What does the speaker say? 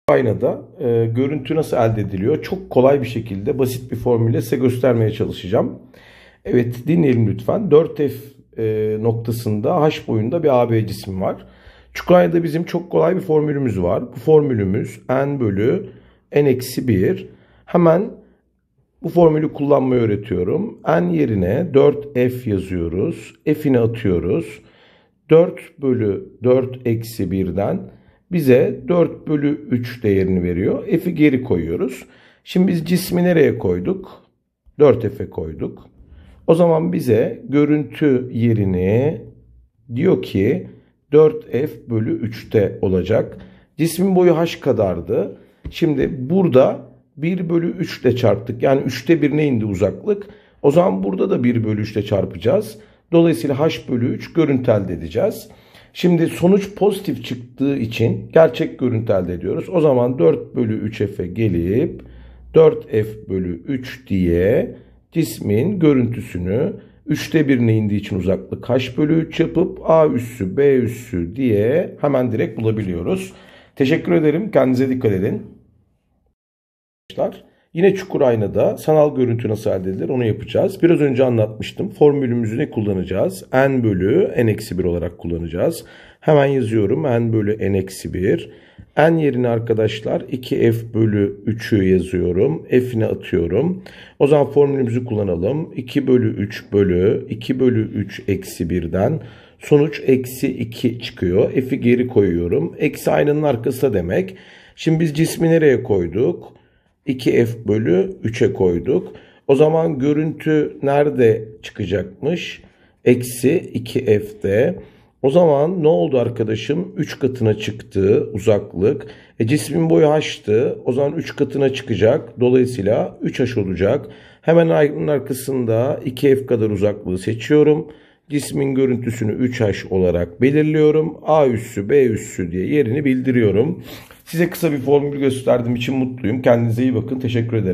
Aynada görüntü nasıl elde ediliyor? Çok kolay bir şekilde basit bir formülle size göstermeye çalışacağım. Evet, dinleyelim lütfen. 4F noktasında H boyunda bir AB cismi var. Çukuray'da bizim çok kolay bir formülümüz var. Bu formülümüz n bölü n-1. Hemen bu formülü kullanmayı öğretiyorum. N yerine 4F yazıyoruz. F'ini atıyoruz. 4 bölü 4 eksi 1'den bize 4 bölü 3 değerini veriyor. F'i geri koyuyoruz. Şimdi biz cismi nereye koyduk? 4F'e koyduk. O zaman bize görüntü yerini diyor ki 4F bölü 3'te olacak. Cismin boyu H kadardı. Şimdi burada 1 bölü 3 ile çarptık. Yani 3'te 1'ne indi uzaklık. O zaman burada da 1 bölü 3 ile çarpacağız. Dolayısıyla H bölü 3 görüntü elde edeceğiz. Şimdi sonuç pozitif çıktığı için gerçek görüntü elde ediyoruz. O zaman 4 bölü 3F'e gelip 4F bölü 3 diye cismin görüntüsünü 3'te 1'ne indiği için uzaklık H bölü 3 yapıp A üssü B üssü diye hemen direkt bulabiliyoruz. Teşekkür ederim. Kendinize dikkat edin. Yine çukur aynada sanal görüntü nasıl elde edilir onu yapacağız. Biraz önce anlatmıştım. Formülümüzü ne kullanacağız? N bölü n-1 olarak kullanacağız. Hemen yazıyorum. N bölü n-1. N yerine arkadaşlar 2F bölü 3'ü yazıyorum. F'ini atıyorum. O zaman formülümüzü kullanalım. 2 bölü 3 bölü 2 bölü 3 eksi 1'den sonuç eksi 2 çıkıyor. F'i geri koyuyorum. Eksi aynının arkası demek. Şimdi biz cismi nereye koyduk? 2F bölü 3'e koyduk. O zaman görüntü nerede çıkacakmış? Eksi 2F'de. O zaman ne oldu arkadaşım? 3 katına çıktı uzaklık. Cismin boyu H'tı. O zaman 3 katına çıkacak. Dolayısıyla 3H olacak. Hemen aynının arkasında 2F kadar uzaklığı seçiyorum. Cismin görüntüsünü 3H olarak belirliyorum. A üssü B üssü diye yerini bildiriyorum. Size kısa bir formül gösterdiğim için mutluyum. Kendinize iyi bakın. Teşekkür ederim.